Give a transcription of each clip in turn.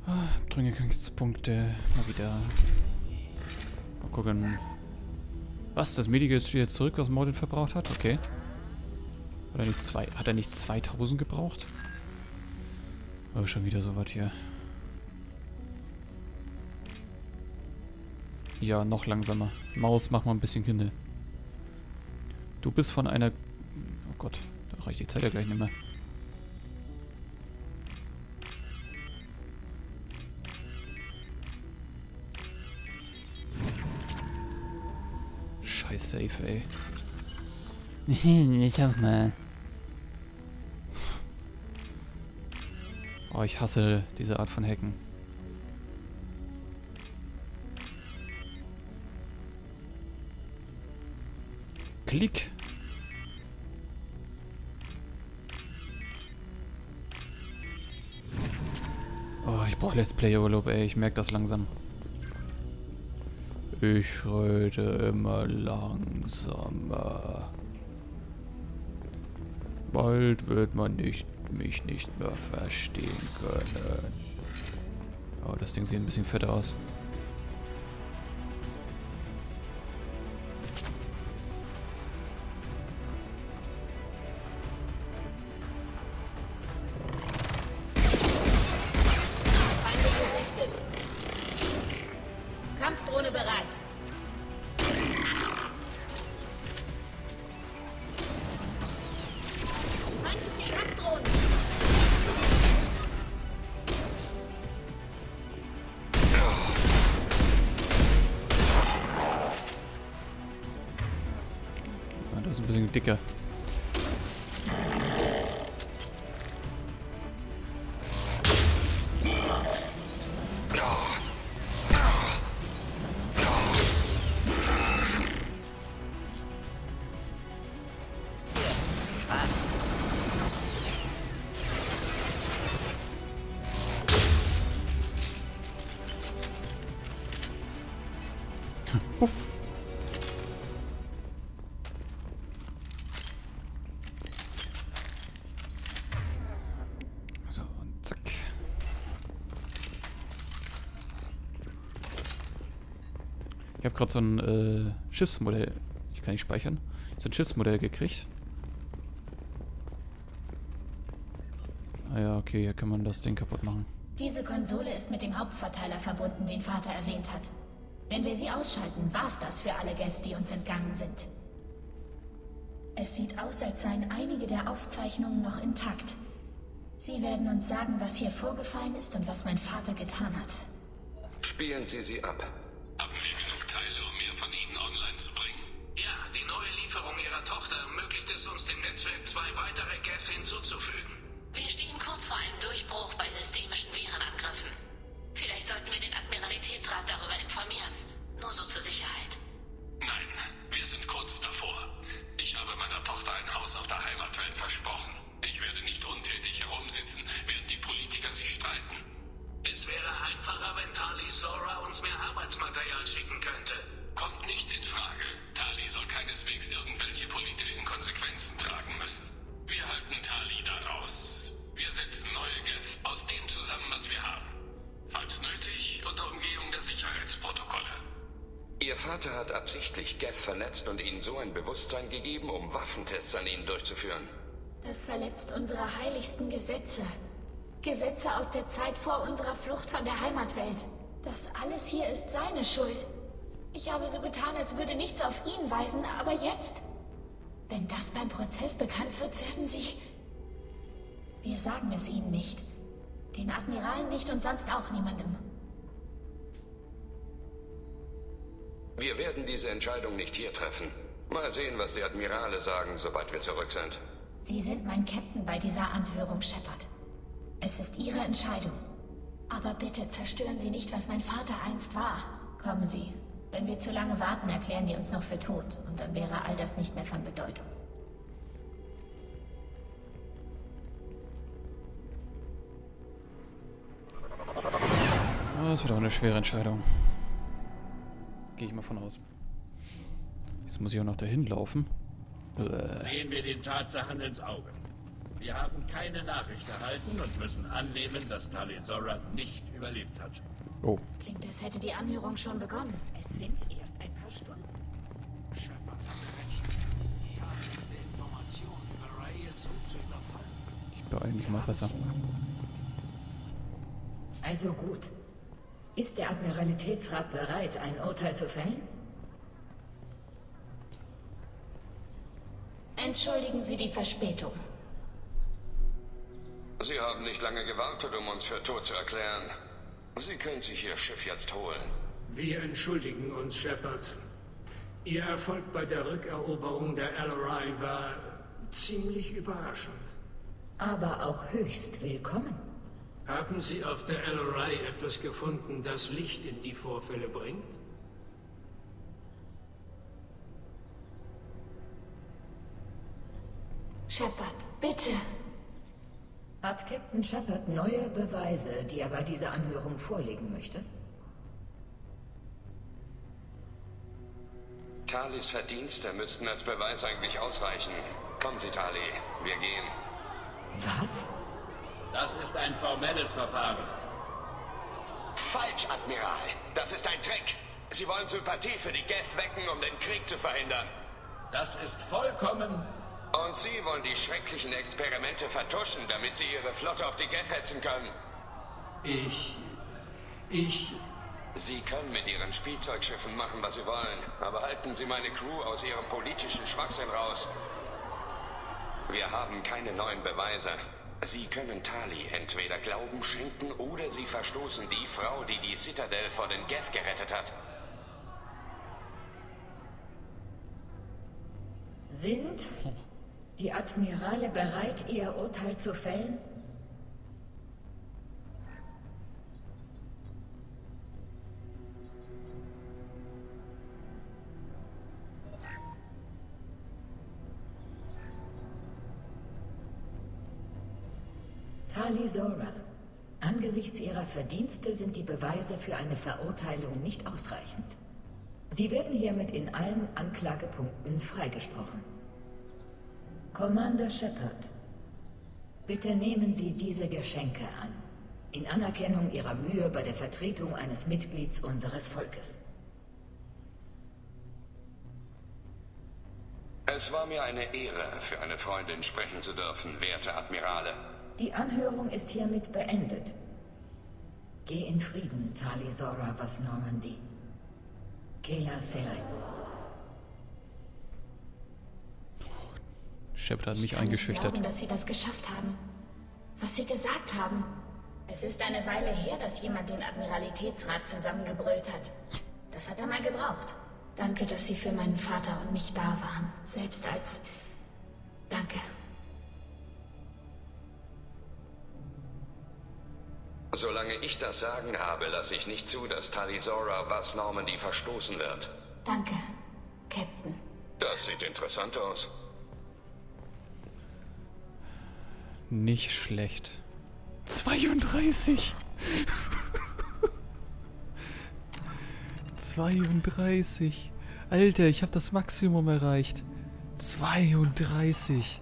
Dringungspunkte. Mal wieder. Mal gucken. Was? Das Medi ist wieder zurück, was Mordin verbraucht hat? Okay. Hat er nicht 2000 gebraucht? Oh, schon wieder so was hier. Ja, noch langsamer. Maus, mach mal ein bisschen Kinder. Du bist von einer... Oh Gott, da reicht die Zeit ja gleich nicht mehr. Scheiß Safe, ey. Ich hab mal. Oh, ich hasse diese Art von Hacken. Klick. Oh, ich brauche Let's Play Urlaub, ey. Ich merke das langsam. Ich rede immer langsamer. Bald wird man mich nicht mehr verstehen können. Oh, das Ding sieht ein bisschen fett aus. Kampfdrohne bereit. Feindliche Kampfdrohnen. Ja, das ist ein bisschen dicker. Puff. So, und zack. Ich habe gerade so ein Schiffsmodell. Ich kann nicht speichern. So ein Schiffsmodell gekriegt. Ah ja, okay, hier kann man das Ding kaputt machen. Diese Konsole ist mit dem Hauptverteiler verbunden, den Vater erwähnt hat. Wenn wir sie ausschalten, war's das für alle Geth, die uns entgangen sind. Es sieht aus, als seien einige der Aufzeichnungen noch intakt. Sie werden uns sagen, was hier vorgefallen ist und was mein Vater getan hat. Spielen Sie sie ab. Haben wir genug Teile, um mehr von Ihnen online zu bringen? Ja, die neue Lieferung Ihrer Tochter ermöglicht es uns, dem Netzwerk 2 weitere Geth hinzuzufügen. Wir stehen kurz vor einem Durchbruch bei systemischen Virenangriffen. Vielleicht sollten wir den Admiralitätsrat darüber informieren. Nur so zur Sicherheit. Nein, wir sind kurz davor. Ich habe meiner Tochter ein Haus auf der Heimatwelt versprochen. Ich werde nicht untätig herumsitzen, während die Politiker sich streiten. Es wäre einfacher, wenn Tali Sora uns mehr Arbeitsmaterial schicken könnte. Kommt nicht in Frage. Tali soll keineswegs irgendwelche politischen Konsequenzen tragen müssen. Wir halten Tali da raus. Wir setzen neue Geth aus dem zusammen, was wir haben. Falls nötig, unter Umgehung der Sicherheitsprotokolle. Ihr Vater hat absichtlich Geth verletzt und ihnen so ein Bewusstsein gegeben, um Waffentests an ihnen durchzuführen. Das verletzt unsere heiligsten Gesetze. Gesetze aus der Zeit vor unserer Flucht von der Heimatwelt. Das alles hier ist seine Schuld. Ich habe so getan, als würde nichts auf ihn weisen, aber jetzt... Wenn das beim Prozess bekannt wird, werden sie... Wir sagen es ihnen nicht. Den Admiralen nicht und sonst auch niemandem. Wir werden diese Entscheidung nicht hier treffen. Mal sehen, was die Admirale sagen, sobald wir zurück sind. Sie sind mein Captain bei dieser Anhörung, Shepard. Es ist Ihre Entscheidung. Aber bitte zerstören Sie nicht, was mein Vater einst war. Kommen Sie. Wenn wir zu lange warten, erklären die uns noch für tot. Und dann wäre all das nicht mehr von Bedeutung. Das wird auch eine schwere Entscheidung. Gehe ich mal von aus. Jetzt muss ich auch noch dahin laufen. Sehen wir den Tatsachen ins Auge. Wir haben keine Nachricht erhalten und müssen annehmen, dass Tali Zora nicht überlebt hat. Oh. Klingt, als hätte die Anhörung schon begonnen. Es sind erst ein paar Stunden. Ich beeile mich mal besser. Also gut. Ist der Admiralitätsrat bereit, ein Urteil zu fällen? Entschuldigen Sie die Verspätung. Sie haben nicht lange gewartet, um uns für tot zu erklären. Sie können sich Ihr Schiff jetzt holen. Wir entschuldigen uns, Shepard. Ihr Erfolg bei der Rückeroberung der LRI war ziemlich überraschend. Aber auch höchst willkommen. Haben Sie auf der LRI etwas gefunden, das Licht in die Vorfälle bringt? Shepard, bitte. Hat Captain Shepard neue Beweise, die er bei dieser Anhörung vorlegen möchte? Talis Verdienste müssten als Beweis eigentlich ausreichen. Kommen Sie, Tali, wir gehen. Was? Das ist ein formelles Verfahren. Falsch, Admiral. Das ist ein Trick. Sie wollen Sympathie für die Geth wecken, um den Krieg zu verhindern. Das ist vollkommen... Und Sie wollen die schrecklichen Experimente vertuschen, damit Sie Ihre Flotte auf die Geth hetzen können. Sie können mit Ihren Spielzeugschiffen machen, was Sie wollen, aber halten Sie meine Crew aus Ihrem politischen Schwachsinn raus. Wir haben keine neuen Beweise. Sie können Tali entweder Glauben schenken oder Sie verstoßen die Frau, die die Citadel vor den Geth gerettet hat. Sind die Admirale bereit, ihr Urteil zu fällen? Tali Zora, angesichts ihrer Verdienste sind die Beweise für eine Verurteilung nicht ausreichend. Sie werden hiermit in allen Anklagepunkten freigesprochen. Commander Shepard, bitte nehmen Sie diese Geschenke an, in Anerkennung Ihrer Mühe bei der Vertretung eines Mitglieds unseres Volkes. Es war mir eine Ehre, für eine Freundin sprechen zu dürfen, werte Admirale. Die Anhörung ist hiermit beendet. Geh in Frieden, Tali Zora was Normandie. Kela Serai. Shepard hat mich Ich kann eingeschüchtert. nicht glauben, dass Sie das geschafft haben. Was Sie gesagt haben. Es ist eine Weile her, dass jemand den Admiralitätsrat zusammengebrüllt hat. Das hat er mal gebraucht. Danke, dass Sie für meinen Vater und mich da waren. Selbst als... Danke. Solange ich das Sagen habe, lasse ich nicht zu, dass Tali Zora was Normandy verstoßen wird. Danke, Captain. Das sieht interessant aus. Nicht schlecht. 32! 32! Alter, ich habe das Maximum erreicht. 32!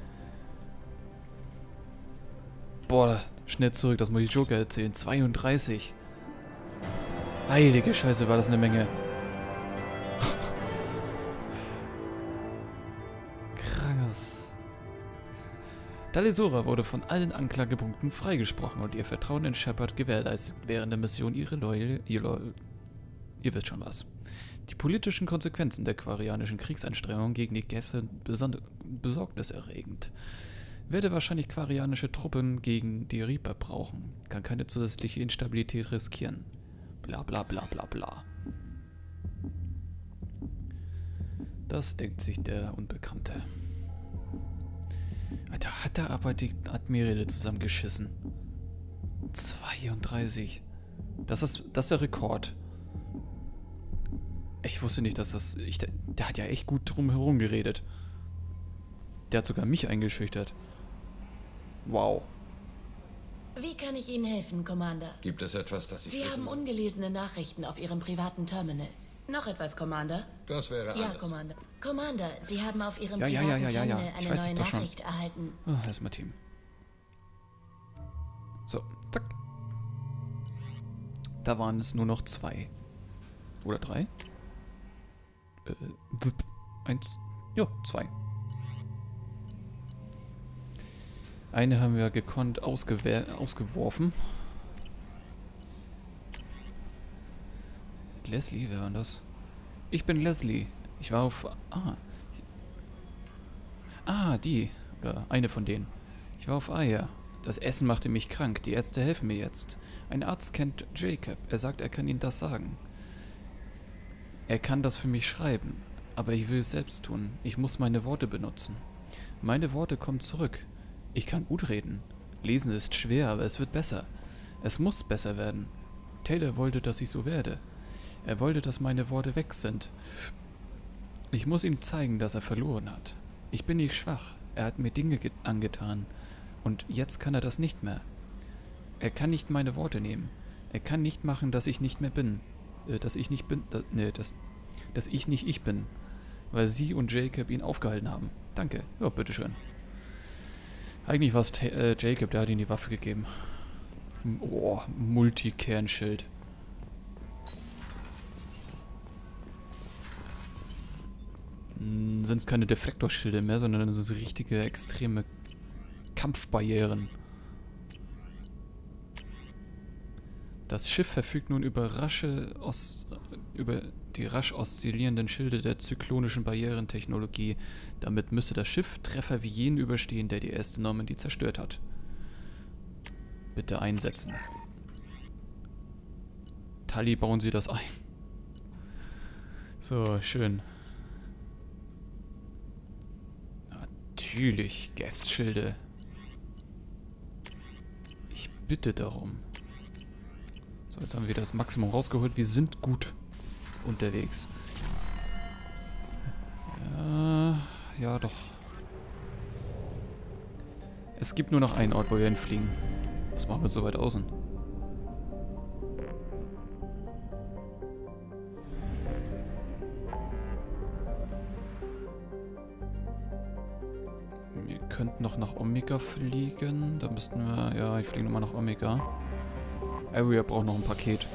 Boah, schnell zurück, das muss ich Joker erzählen. 32! Heilige Scheiße, war das eine Menge. Krankes. Tali Zora wurde von allen Anklagepunkten freigesprochen und ihr Vertrauen in Shepard gewährleistet während der Mission ihr wisst schon was. Die politischen Konsequenzen der quarianischen Kriegsanstrengungen gegen die Geth sind besorgniserregend. Werde wahrscheinlich quarianische Truppen gegen die Reaper brauchen. Kann keine zusätzliche Instabilität riskieren. Bla bla bla bla bla. Das denkt sich der Unbekannte. Alter, hat er aber die Admirale zusammengeschissen. 32. Das ist der Rekord. Ich wusste nicht, dass das... der hat ja echt gut drum herum geredet. Der hat sogar mich eingeschüchtert. Wow. Wie kann ich Ihnen helfen, Commander? Gibt es etwas, das ich Sie haben ungelesene Nachrichten auf Ihrem privaten Terminal. Noch etwas, Commander? Das wäre Ja, alles. Commander. Commander, Sie haben auf Ihrem Ja. Piraten-Terminal Ich eine weiß es neue doch schon. Nachricht erhalten. Oh, erstmal Team. So, zack. Da waren es nur noch 2. Oder 3? Wupp. 1. Jo, 2. Eine haben wir gekonnt ausgeworfen. Leslie, wer war das? Ich bin Leslie. Ich war auf... die. Oder eine von denen. Ich war auf Aya. Das Essen machte mich krank. Die Ärzte helfen mir jetzt. Ein Arzt kennt Jacob. Er sagt, er kann Ihnen das sagen. Er kann das für mich schreiben. Aber ich will es selbst tun. Ich muss meine Worte benutzen. Meine Worte kommen zurück. Ich kann gut reden. Lesen ist schwer, aber es wird besser. Es muss besser werden. Taylor wollte, dass ich so werde. Er wollte, dass meine Worte weg sind. Ich muss ihm zeigen, dass er verloren hat. Ich bin nicht schwach. Er hat mir Dinge angetan. Und jetzt kann er das nicht mehr. Er kann nicht meine Worte nehmen. Er kann nicht machen, dass ich nicht mehr bin. Dass ich nicht bin. Dass ich nicht ich bin. Weil sie und Jacob ihn aufgehalten haben. Danke. Ja, bitteschön. Eigentlich war es Jacob, der hat ihm die Waffe gegeben. Oh, Multikernschild. Sind es keine Deflektorschilde mehr, sondern es sind richtige, extreme Kampfbarrieren. Das Schiff verfügt nun über die rasch oszillierenden Schilde der zyklonischen Barrierentechnologie. Damit müsste das Schiff Treffer wie jenen überstehen, der die erste Normandy zerstört hat. Bitte einsetzen. Tali, bauen Sie das ein. So, schön. Natürlich, Geth-Schilde. Ich bitte darum. So, jetzt haben wir das Maximum rausgeholt. Wir sind gut unterwegs. Ja, doch. Es gibt nur noch einen Ort, wo wir hinfliegen. Was machen wir so weit außen? Wir könnten noch nach Omega fliegen. Da müssten wir... Ja, ich fliege nochmal nach Omega. Area braucht noch ein Paket.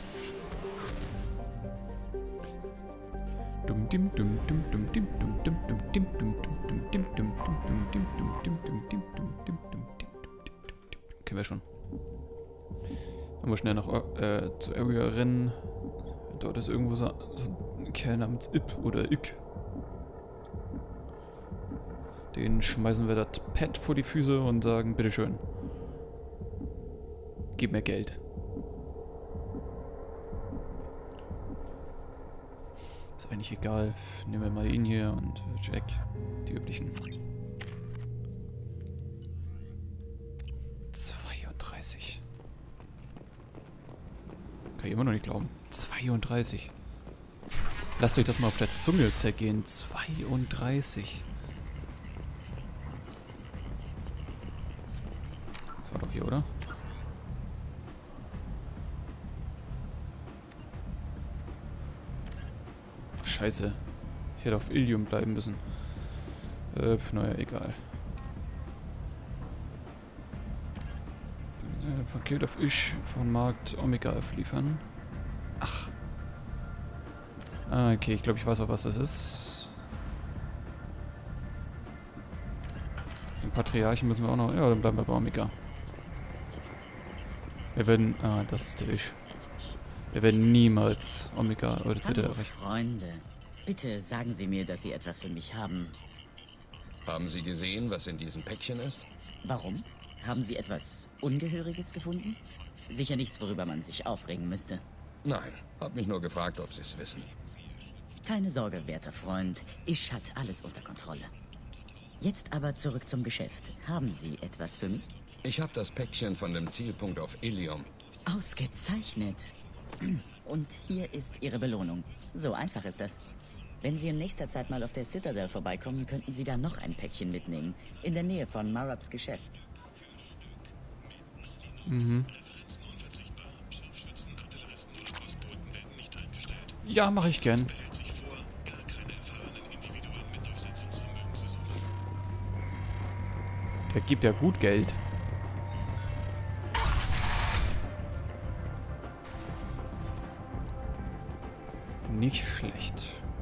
Kennen wir schon. Dann wir schnell noch zu Area rennen. Dort ist irgendwo so ein Kerl namens Ip oder Ick. Den schmeißen wir das Pad vor die Füße und sagen, bitteschön. Gib mir Geld. Ist eigentlich egal. Nehmen wir mal ihn hier und Jack. Die üblichen. 32. Kann ich immer noch nicht glauben. 32. Lasst euch das mal auf der Zunge zergehen. 32. Das war doch hier, oder? Scheiße. Ich hätte auf Ilium bleiben müssen. Naja, egal. Paket auf Ich von Markt Omega F liefern. Ach. Ah, okay, ich glaube, ich weiß auch, was das ist. Den Patriarchen müssen wir auch noch... Ja, dann bleiben wir bei Omega. Wir werden... Ah, das ist der Ich. Wir werden niemals Omega oder ZD erreichen. Freunde, bitte sagen Sie mir, dass Sie etwas für mich haben. Haben Sie gesehen, was in diesem Päckchen ist? Warum? Haben Sie etwas Ungehöriges gefunden? Sicher nichts, worüber man sich aufregen müsste. Nein, hab mich nur gefragt, ob Sie es wissen. Keine Sorge, werter Freund. Ich hat alles unter Kontrolle. Jetzt aber zurück zum Geschäft. Haben Sie etwas für mich? Ich habe das Päckchen von dem Zielpunkt auf Ilium. Ausgezeichnet. Und hier ist Ihre Belohnung. So einfach ist das. Wenn Sie in nächster Zeit mal auf der Citadel vorbeikommen, könnten Sie da noch ein Päckchen mitnehmen. In der Nähe von Marabs Geschäft. Ja, mache ich gern. Der gibt ja gut Geld. Nicht schlecht.